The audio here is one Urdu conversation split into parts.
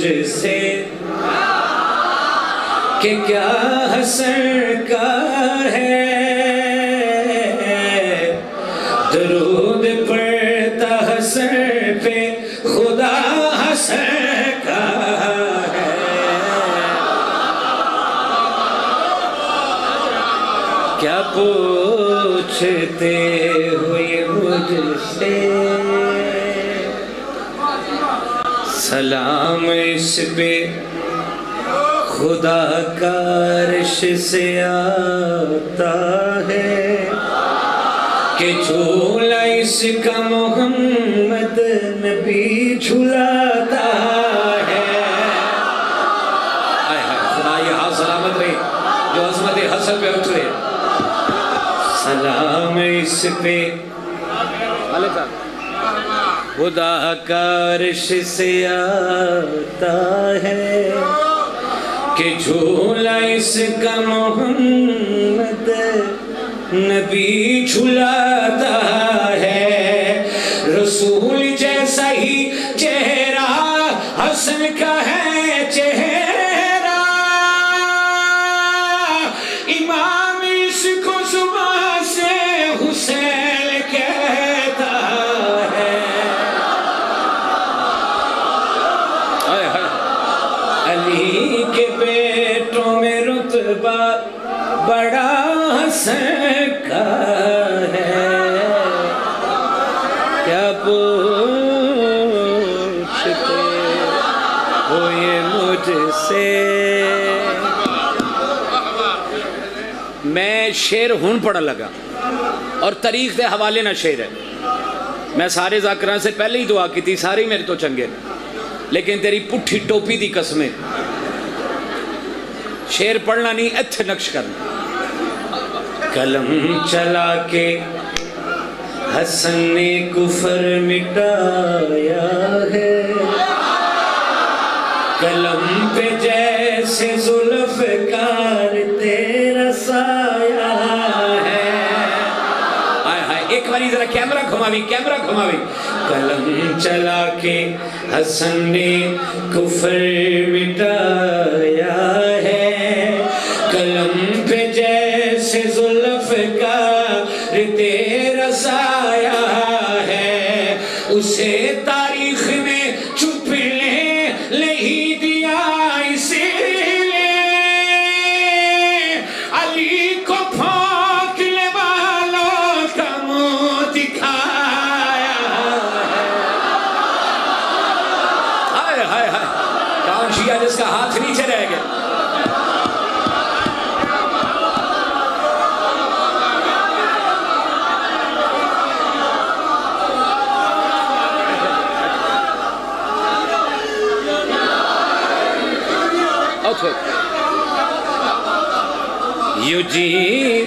مجھ سے کہ کیا حسن کا ہے، درود پڑھتا حسن پہ خدا حسن کا ہے۔ کیا پوچھتے ہو یہ مجھ سے، سلام اس پہ خدا کا عرش سے آتا ہے، کہ جھولا اس کا محمد نبی جھولاتا ہے۔ خدا یہ ہاتھ سلامت رہے جو عظمت حسن پہ اٹھ رہے۔ سلام اس پہ خدا کا عرش سے آتا ہے، کہ جھولا اس کا محمد نبی جھولاتا ہے۔ رسول جیسا ہی چہرہ حسن کا ہے چہرہ، امام اس کو زبان سے حسین کہتا ہے۔ علی کے بیٹوں میں رتبہ بڑا حسن کا ہے، کیا پوچھتے ہو یہ مجھ سے۔ میں شعر ہون پڑھا لگا اور تاریخ دے حوالے نہ شعر ہے۔ میں سارے ذاکران سے پہلے ہی دعا کی تھی، سارے میرے تو چنگے، لیکن تیری پٹھی ٹوپی دی قسمیں شعر پڑھنا نہیں، ایتھے نقش کرنا۔ قلم چلا کے حسن نے کفر مٹایا ہے، قلم پہ جیسے ذوالفقار تیرا سایہ ہے۔ ایک باری ذرا کیمرہ گھماوی، کیمرہ گھماوی۔ قلم چلا کے حسن نے کفر مٹایا ہے، قلم پہ جیسے ذوالفقار تیرا سایہ ہے، اسے تاریخ میں چھپنے ہی دیا، اسی لیے علی کو پھونکنے والوں کا منہ دکھایا ہے۔ ہائے کون شیعہ جس کا ہاتھ نیچے رہ گیا؟ یوں جی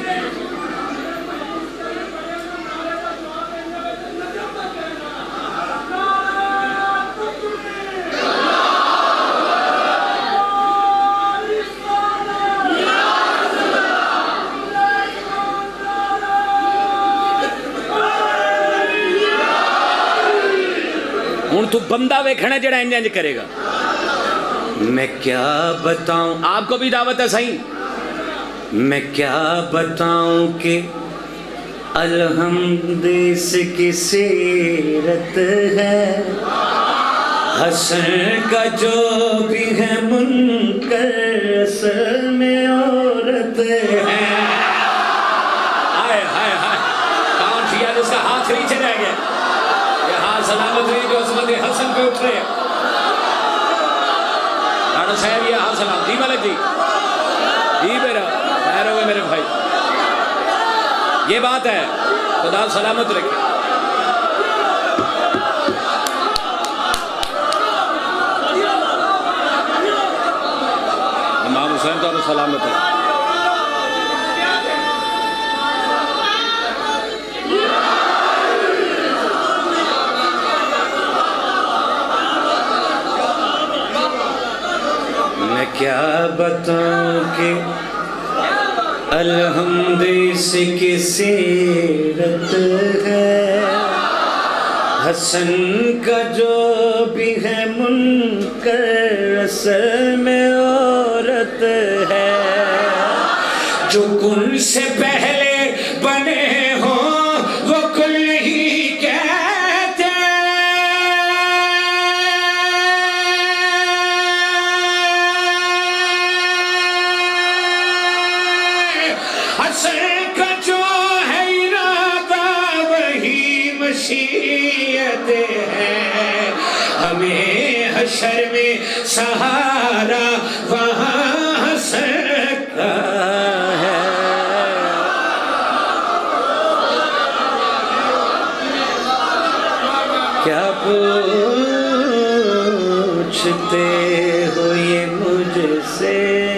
ہوں تو بندہ ویکھنا جڑا انج انج کرے گا۔ میں کیا بتاؤں، آپ کو بھی دعوت ہے صحیح، میں کیا بتاؤں کہ الحمد اس کی سیرت ہے، حسن کا جو بھی ہے منکر اصل میں عورت ہے۔ کون شیعہ جس کا ہاتھ نیچے رہ گیا؟ یہ ہاتھ سلامت رہی جو عظمت حسن پہ اٹھ رہے ہیں۔ رانا صاحب یہ ہاتھ سلام جی ملک جی، جی میرا خیر ہوئے میرے بھائی، یہ بات ہے، خدا سلامت رکھے۔ امام حسین تو سلامت ہے۔ میں کیا بتاؤں کہ الحمد اس کی سیرت ہے، حسن کا جو بھی ہے منکر اصل میں عورت ہے، جو کن سے پہلے بنے ہوں وہ کل ہی کہتے اصل کا جو ہے ارادہ وہی مشیت ہے، ہمیں حشر میں سہارا وہاں حسن کا ہے۔ کیا پوچھتے ہو یہ مجھ سے،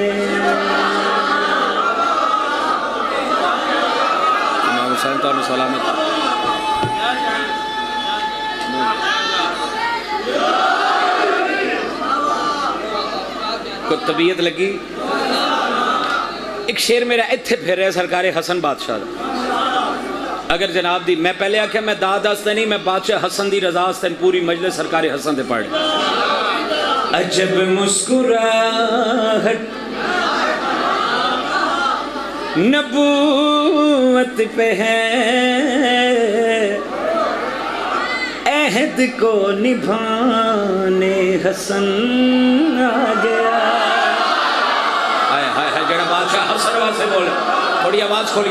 امام حسین تو علیہ سلامت کو طبیعت لگی۔ ایک شیر میرا اتھے پھر رہے سرکار حسن بادشاہ دا، اگر جناب دی میں پہلے آکھیا میں داد آستے نہیں، میں بادشاہ حسن دی رضا آستے پوری مجلس سرکار حسن دے پڑھ۔ عجب مسکراہٹ نبوت پہ ہے، عہد کو نبھانے حسن آ گیا۔ ہائے ہائے ہائے، جڑا بادشاہ حسن واسے بولے، تھوڑی آواز کھولی۔